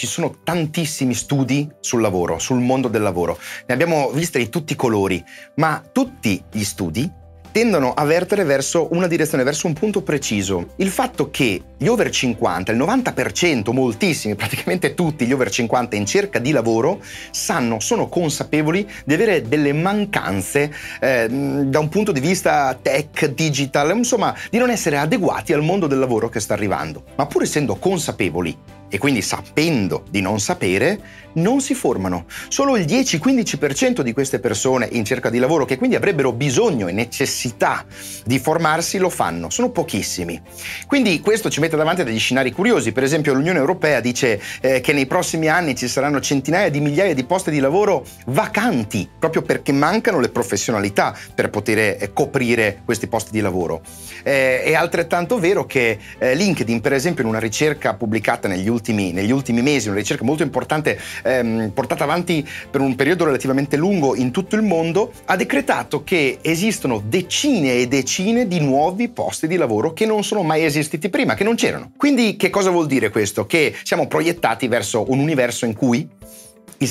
ci sono tantissimi studi sul lavoro, sul mondo del lavoro. Ne abbiamo visti di tutti i colori, ma tutti gli studi tendono a vertere verso una direzione, verso un punto preciso. Il fatto che gli over 50, il 90%, moltissimi, praticamente tutti gli over 50 in cerca di lavoro, sono consapevoli di avere delle mancanze da un punto di vista tech, digital, insomma, di non essere adeguati al mondo del lavoro che sta arrivando. Ma pur essendo consapevoli e quindi sapendo di non sapere, non si formano. Solo il 10-15% di queste persone in cerca di lavoro, che quindi avrebbero bisogno e necessità di formarsi, lo fanno. Sono pochissimi. Quindi questo ci mette davanti a degli scenari curiosi. Per esempio l'Unione Europea dice che nei prossimi anni ci saranno centinaia di migliaia di posti di lavoro vacanti, proprio perché mancano le professionalità per poter coprire questi posti di lavoro. È altrettanto vero che LinkedIn, per esempio, in una ricerca pubblicata negli ultimi mesi, una ricerca molto importante portata avanti per un periodo relativamente lungo in tutto il mondo, ha decretato che esistono decine e decine di nuovi posti di lavoro che non sono mai esistiti prima, che non c'erano. Quindi che cosa vuol dire questo? Che siamo proiettati verso un universo in cui il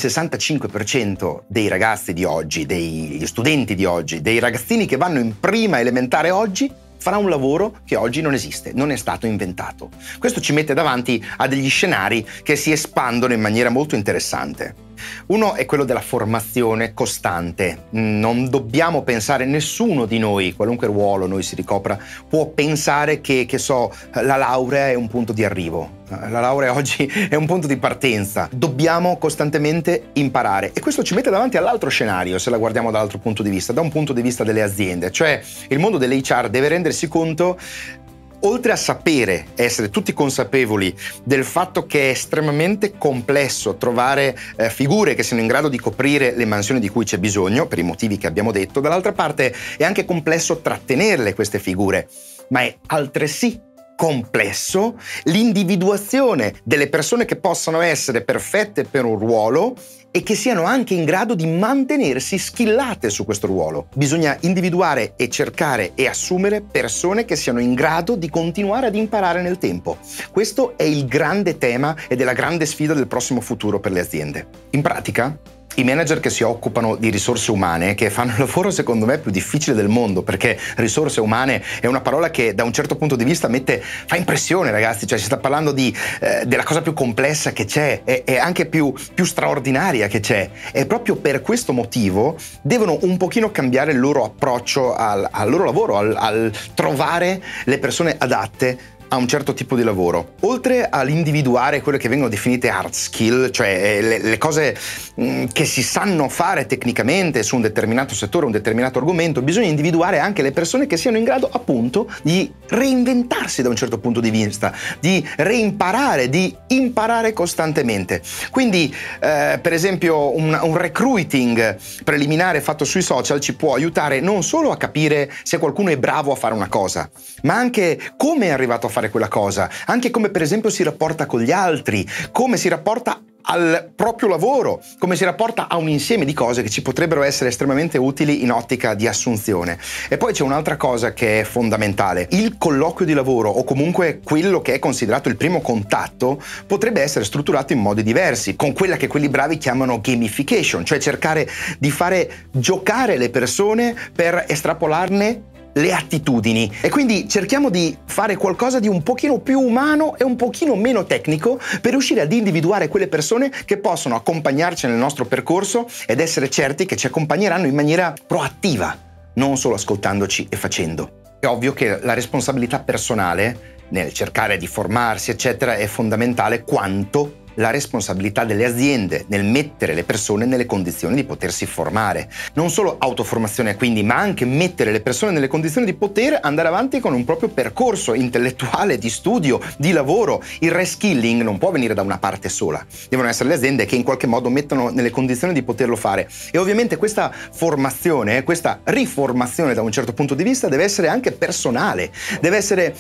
65% dei ragazzi di oggi, degli studenti di oggi, dei ragazzini che vanno in prima elementare oggi, farà un lavoro che oggi non esiste, non è stato inventato. Questo ci mette davanti a degli scenari che si espandono in maniera molto interessante. Uno è quello della formazione costante. Non dobbiamo pensare, nessuno di noi, qualunque ruolo noi si ricopra, può pensare che la laurea è un punto di arrivo. La laurea oggi è un punto di partenza. Dobbiamo costantemente imparare. E questo ci mette davanti all'altro scenario, se la guardiamo dall'altro punto di vista, da un punto di vista delle aziende. Cioè, il mondo dell'HR deve rendersi conto, oltre a sapere, essere tutti consapevoli del fatto che è estremamente complesso trovare figure che siano in grado di coprire le mansioni di cui c'è bisogno, per i motivi che abbiamo detto, dall'altra parte è anche complesso trattenerle queste figure, ma è altresì complesso l'individuazione delle persone che possano essere perfette per un ruolo e che siano anche in grado di mantenersi skillate su questo ruolo. Bisogna individuare e cercare e assumere persone che siano in grado di continuare ad imparare nel tempo. Questo è il grande tema ed è la grande sfida del prossimo futuro per le aziende. In pratica, i manager che si occupano di risorse umane, che fanno il lavoro secondo me più difficile del mondo, perché risorse umane è una parola che da un certo punto di vista fa impressione, ragazzi, cioè si sta parlando della cosa più complessa che c'è e anche più straordinaria che c'è, e proprio per questo motivo devono un pochino cambiare il loro approccio al loro lavoro, al trovare le persone adatte a un certo tipo di lavoro. Oltre all'individuare quelle che vengono definite hard skill, cioè le cose che si sanno fare tecnicamente su un determinato settore, un determinato argomento, bisogna individuare anche le persone che siano in grado appunto di reinventarsi da un certo punto di vista, di reimparare, di imparare costantemente. Quindi per esempio un recruiting preliminare fatto sui social ci può aiutare non solo a capire se qualcuno è bravo a fare una cosa, ma anche come è arrivato a fare quella cosa, anche come per esempio si rapporta con gli altri, come si rapporta al proprio lavoro, come si rapporta a un insieme di cose che ci potrebbero essere estremamente utili in ottica di assunzione. E poi c'è un'altra cosa che è fondamentale: il colloquio di lavoro, o comunque quello che è considerato il primo contatto, potrebbe essere strutturato in modi diversi, con quella che quelli bravi chiamano gamification, cioè cercare di fare giocare le persone per estrapolarne le attitudini, e quindi cerchiamo di fare qualcosa di un pochino più umano e un pochino meno tecnico per riuscire ad individuare quelle persone che possono accompagnarci nel nostro percorso ed essere certi che ci accompagneranno in maniera proattiva, non solo ascoltandoci e facendo. È ovvio che la responsabilità personale nel cercare di formarsi eccetera è fondamentale quanto la responsabilità delle aziende nel mettere le persone nelle condizioni di potersi formare. Non solo autoformazione quindi, ma anche mettere le persone nelle condizioni di poter andare avanti con un proprio percorso intellettuale, di studio, di lavoro. Il reskilling non può venire da una parte sola. Devono essere le aziende che in qualche modo mettono nelle condizioni di poterlo fare. E ovviamente questa formazione, questa riformazione da un certo punto di vista deve essere anche personale, deve essere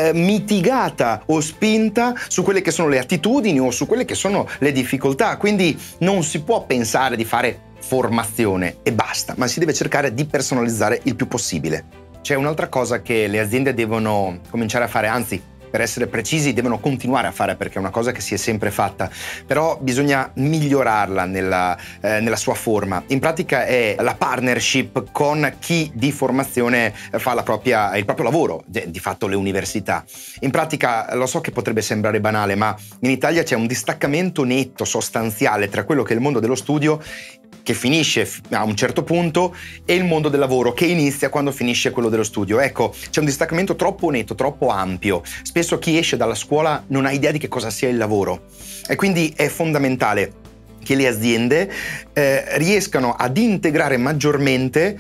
mitigata o spinta su quelle che sono le attitudini o su quelle che sono le difficoltà. Quindi non si può pensare di fare formazione e basta, ma si deve cercare di personalizzare il più possibile. C'è un'altra cosa che le aziende devono cominciare a fare, anzi per essere precisi, devono continuare a fare perché è una cosa che si è sempre fatta, però bisogna migliorarla nella sua forma. In pratica è la partnership con chi di formazione fa il proprio lavoro, di fatto le università. In pratica, lo so che potrebbe sembrare banale, ma in Italia c'è un distaccamento netto, sostanziale tra quello che è il mondo dello studio, che finisce a un certo punto, e il mondo del lavoro che inizia quando finisce quello dello studio. Ecco, c'è un distaccamento troppo netto, troppo ampio. Spesso chi esce dalla scuola non ha idea di che cosa sia il lavoro e quindi è fondamentale che le aziende riescano ad integrare maggiormente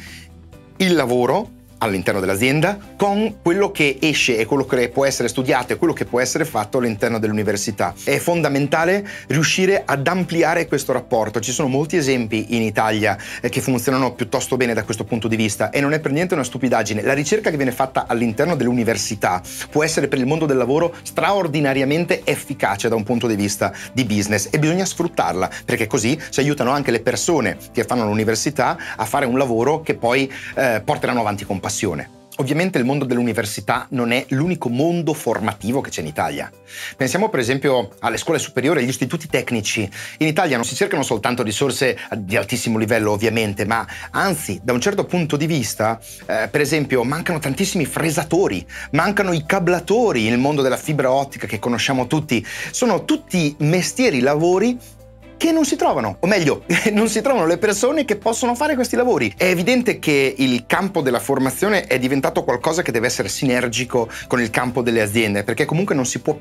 il lavoro all'interno dell'azienda con quello che esce e quello che può essere studiato e quello che può essere fatto all'interno dell'università. È fondamentale riuscire ad ampliare questo rapporto. Ci sono molti esempi in Italia che funzionano piuttosto bene da questo punto di vista e non è per niente una stupidaggine. La ricerca che viene fatta all'interno dell'università può essere per il mondo del lavoro straordinariamente efficace da un punto di vista di business e bisogna sfruttarla, perché così si aiutano anche le persone che fanno l'università a fare un lavoro che poi porteranno avanti con passione. Ovviamente il mondo dell'università non è l'unico mondo formativo che c'è in Italia. Pensiamo per esempio alle scuole superiori, agli istituti tecnici. In Italia non si cercano soltanto risorse di altissimo livello ovviamente, ma anzi da un certo punto di vista, per esempio mancano tantissimi fresatori, mancano i cablatori nel mondo della fibra ottica che conosciamo tutti. Sono tutti mestieri, lavori che non si trovano, o meglio, non si trovano le persone che possono fare questi lavori. È evidente che il campo della formazione è diventato qualcosa che deve essere sinergico con il campo delle aziende, perché comunque non può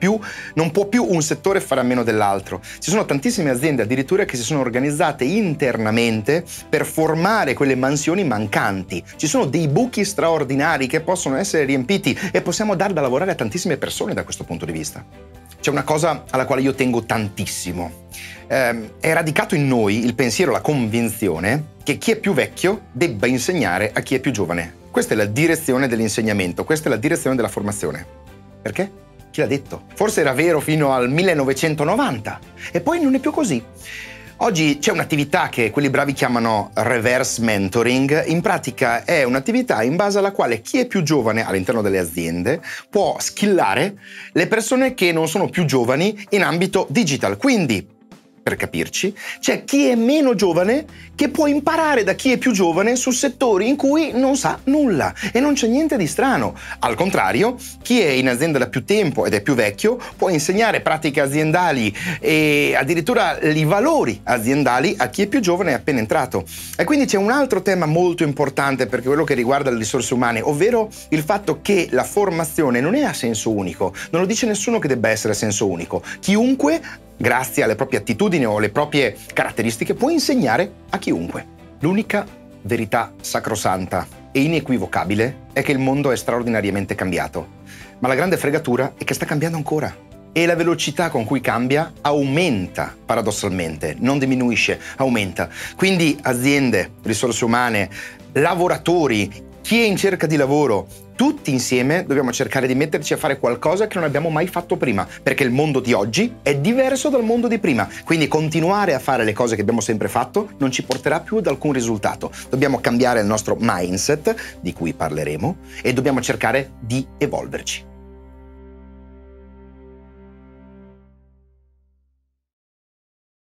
più un settore fare a meno dell'altro. Ci sono tantissime aziende addirittura che si sono organizzate internamente per formare quelle mansioni mancanti. Ci sono dei buchi straordinari che possono essere riempiti e possiamo dar da lavorare a tantissime persone da questo punto di vista. C'è una cosa alla quale io tengo tantissimo. È radicato in noi il pensiero, la convinzione che chi è più vecchio debba insegnare a chi è più giovane. Questa è la direzione dell'insegnamento, questa è la direzione della formazione. Perché? Chi l'ha detto? Forse era vero fino al 1990 e poi non è più così. Oggi c'è un'attività che quelli bravi chiamano reverse mentoring. In pratica è un'attività in base alla quale chi è più giovane all'interno delle aziende può skillare le persone che non sono più giovani in ambito digital. Quindi, per capirci, c'è chi è meno giovane che può imparare da chi è più giovane su settori in cui non sa nulla e non c'è niente di strano. Al contrario, chi è in azienda da più tempo ed è più vecchio può insegnare pratiche aziendali e addirittura i valori aziendali a chi è più giovane e appena entrato. E quindi c'è un altro tema molto importante per quello che riguarda le risorse umane, ovvero il fatto che la formazione non è a senso unico. Non lo dice nessuno che debba essere a senso unico. Chiunque, grazie alle proprie attitudini o alle proprie caratteristiche, può insegnare a chiunque. L'unica verità sacrosanta e inequivocabile è che il mondo è straordinariamente cambiato, ma la grande fregatura è che sta cambiando ancora e la velocità con cui cambia aumenta paradossalmente, non diminuisce, aumenta. Quindi aziende, risorse umane, lavoratori, chi è in cerca di lavoro, tutti insieme dobbiamo cercare di metterci a fare qualcosa che non abbiamo mai fatto prima, perché il mondo di oggi è diverso dal mondo di prima. Quindi continuare a fare le cose che abbiamo sempre fatto non ci porterà più ad alcun risultato. Dobbiamo cambiare il nostro mindset, di cui parleremo, e dobbiamo cercare di evolverci.